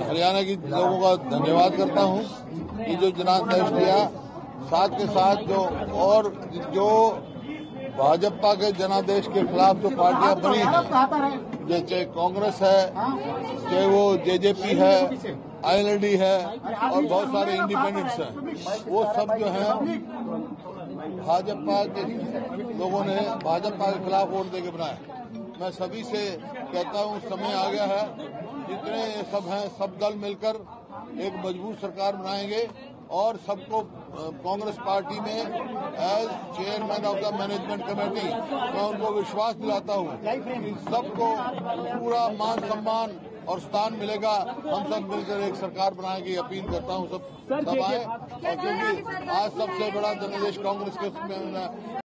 हरियाणा के लोगों का धन्यवाद करता हूं कि जो जनादेश दिया, साथ के साथ जो भाजपा के जनादेश के खिलाफ जो पार्टियां बनी हैं, जैसे कांग्रेस है, चाहे वो जेजेपी है, आईएलडी है और बहुत सारे इंडिपेंडेंट्स हैं, वो सब जो है भाजपा के लोगों ने भाजपा के खिलाफ वोट देके बनाया। मैं सभी से कहता हूं, समय आ गया है, जितने सब हैं सब दल मिलकर एक मजबूत सरकार बनाएंगे और सबको कांग्रेस पार्टी में as chairman of the management committee मैं उनको विश्वास दिलाता हूं कि सबको पूरा मान सम्मान और स्थान मिलेगा। हम सब मिलकर एक सरकार बनाने की अपील करता हूं, सब आए, और क्योंकि आज सबसे बड़ा जनादेश कांग्रेस के उसमें